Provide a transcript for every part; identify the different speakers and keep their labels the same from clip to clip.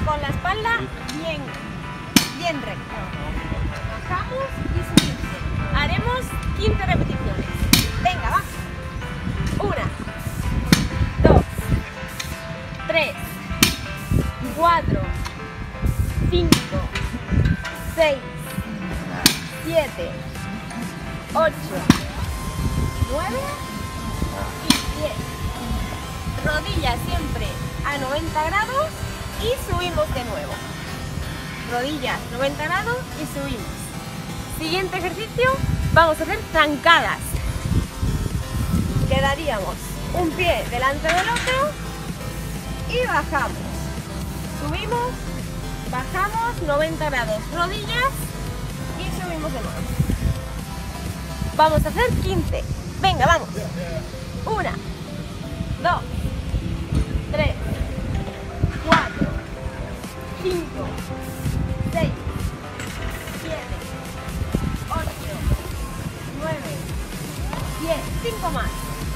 Speaker 1: con la espalda bien recta. Bajamos y subimos. Haremos 15 repeticiones. Venga, va. 1, 2, 3, 4, 5, 6, 7, 8, 9 y 10. Rodillas siempre a 90 grados y subimos de nuevo. Rodillas 90 grados y subimos. Siguiente ejercicio, vamos a hacer zancadas. Quedaríamos un pie delante del otro y bajamos. Subimos, bajamos 90 grados, rodillas y subimos de nuevo. Vamos a hacer 15. Venga, vamos. 1, 2, 3, 4, 5, 6, 7, 8, 9, 10. 5 más. 1,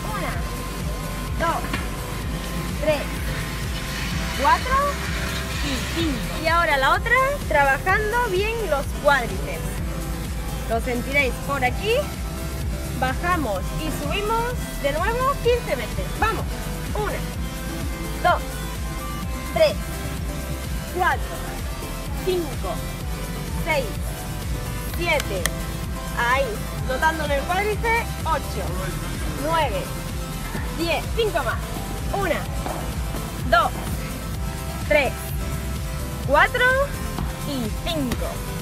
Speaker 1: 2, 3, 4 y 5. Y ahora la otra, trabajando bien los cuádriceps. Lo sentiréis por aquí. Bajamos y subimos de nuevo 15 veces. Vamos. 1, 2, 3, 4, 5, 6, 7. Ahí, notando en el cuádriceps. 8, 9, 10. 5 más. 1, 2, 3, 4 y 5.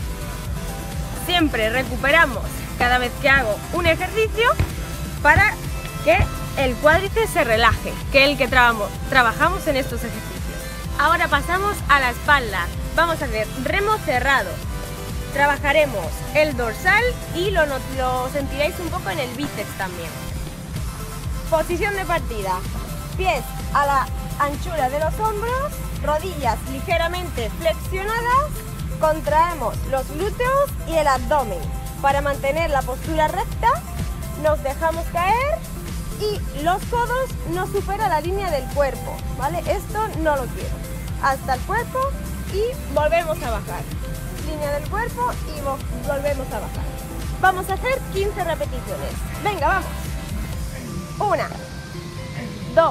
Speaker 1: Siempre recuperamos cada vez que hago un ejercicio para que el cuádriceps se relaje, que es el que trabajamos en estos ejercicios. Ahora pasamos a la espalda. Vamos a hacer remo cerrado. Trabajaremos el dorsal y lo sentiréis un poco en el bíceps también. Posición de partida. Pies a la anchura de los hombros, rodillas ligeramente flexionadas, contraemos los glúteos y el abdomen. Para mantener la postura recta, nos dejamos caer y los codos no superan la línea del cuerpo, ¿vale? Esto no lo quiero. Hasta el cuerpo y volvemos a bajar. Línea del cuerpo y volvemos a bajar. Vamos a hacer 15 repeticiones. Venga, vamos. 1, 2,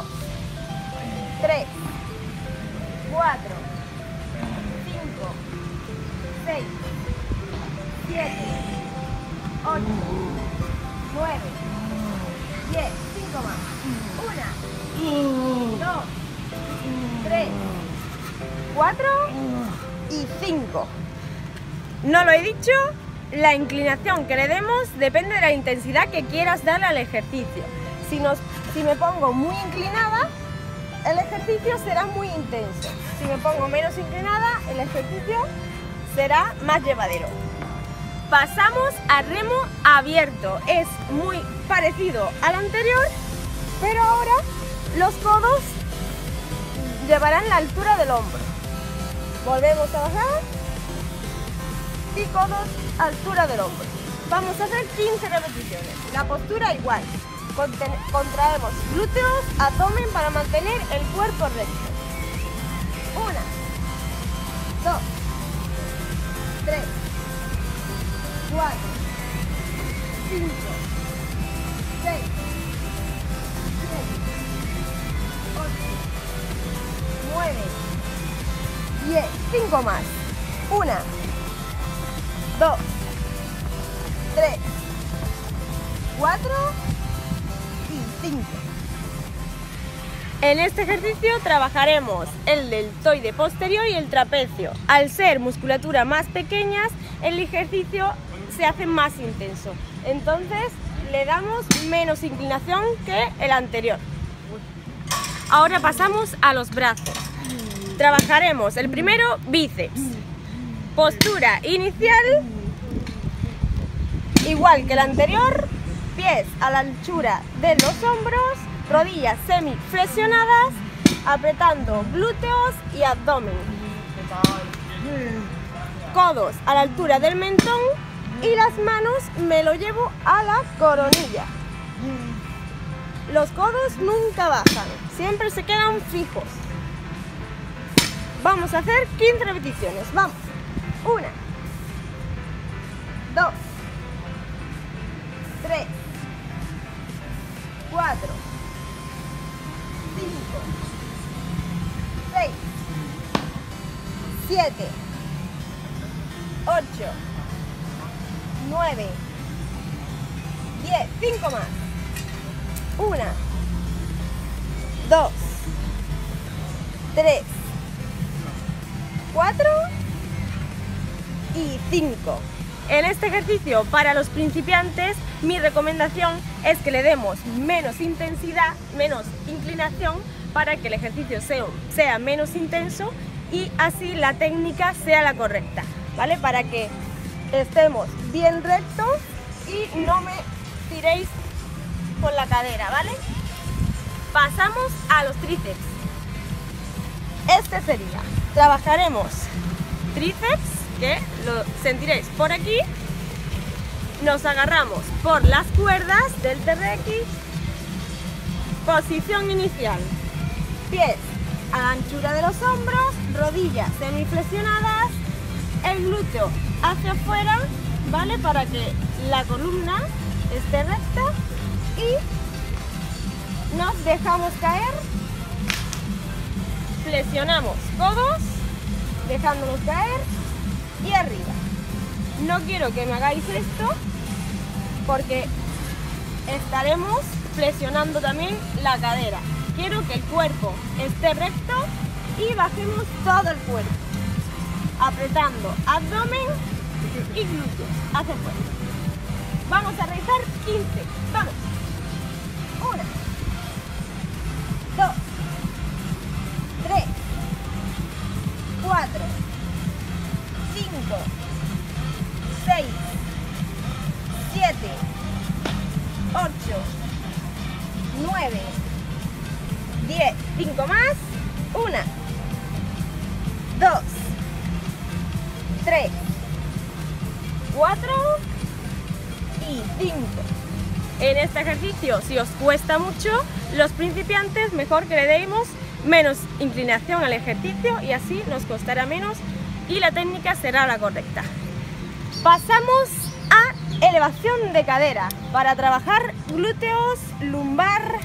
Speaker 1: 3, 4, 5, 6, 7, 8, 9, 10, 5 más. 1, 2, 3, 4 y 5. No lo he dicho, la inclinación que le demos depende de la intensidad que quieras darle al ejercicio. Si me pongo muy inclinada, el ejercicio será muy intenso. Si me pongo menos inclinada, el ejercicio será más llevadero. Pasamos a remo abierto. Es muy parecido al anterior, pero ahora los codos llevarán la altura del hombro. Volvemos a bajar y codos altura del hombro. Vamos a hacer 15 repeticiones. La postura igual. Contraemos glúteos, abdomen para mantener el cuerpo recto. 1, 2, 3, 4, 5, 6, 7, 8, 9, 10. 5 más. 1, 2, 3, 4 y 5. En este ejercicio trabajaremos el deltoide posterior y el trapecio. Al ser musculatura más pequeñas, el ejercicio se hace más intenso. Entonces le damos menos inclinación que el anterior. Ahora pasamos a los brazos. Trabajaremos el primero bíceps. Postura inicial, igual que el anterior, pies a la anchura de los hombros, rodillas semiflexionadas, apretando glúteos y abdomen. Codos a la altura del mentón y las manos me lo llevo a la coronilla. Los codos nunca bajan, siempre se quedan fijos. Vamos a hacer 15 repeticiones. Vamos. 1, 2, 3, 4, 5, 6, 7, 8, 9, 10. 5 más. 1, 2, 3, 4 y 5. En este ejercicio para los principiantes, mi recomendación es que le demos menos intensidad, menos inclinación, para que el ejercicio sea menos intenso y así la técnica sea la correcta, ¿vale? Para que estemos bien rectos y no me tiréis con la cadera, ¿vale? Pasamos a los tríceps. Este sería, trabajaremos tríceps, que lo sentiréis por aquí. Nos agarramos por las cuerdas del TRX. Posición inicial. Pies a la anchura de los hombros, rodillas semiflexionadas, el glúteo hacia afuera, ¿vale? Para que la columna esté recta y nos dejamos caer. Flexionamos codos, dejándonos caer y arriba. No quiero que me hagáis esto porque estaremos flexionando también la cadera. Quiero que el cuerpo esté recto y bajemos todo el cuerpo, apretando abdomen y glúteos hacia afuera. Vamos a realizar 15. Vamos. 1, 2, 3, 4, 5, 6, 7, 8, 9, 10. 5 más. 1, 2, 3, 4 y 5. En este ejercicio, si os cuesta mucho, los principiantes, mejor que le demos menos inclinación al ejercicio y así nos costará menos y la técnica será la correcta. Pasamos a elevación de cadera para trabajar glúteos, lumbar.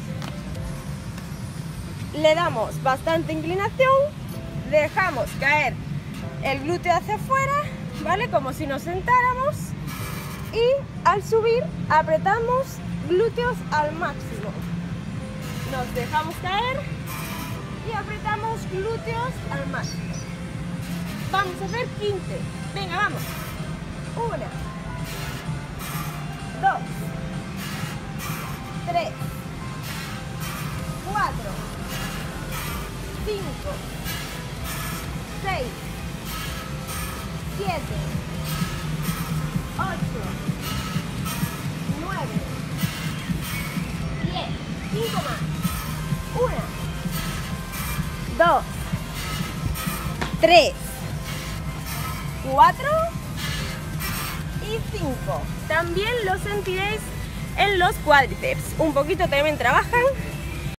Speaker 1: Le damos bastante inclinación, dejamos caer el glúteo hacia afuera, ¿vale? Como si nos sentáramos y al subir apretamos glúteos al máximo. Nos dejamos caer y apretamos glúteos al máximo. Vamos a hacer 15. Venga, vamos. 1, 2, 3, 4, 5, 6, 7, 8, 9, 10. 5 más. 1, 2, 3, 4 y 5. También lo sentiréis en los cuádriceps. Un poquito también trabajan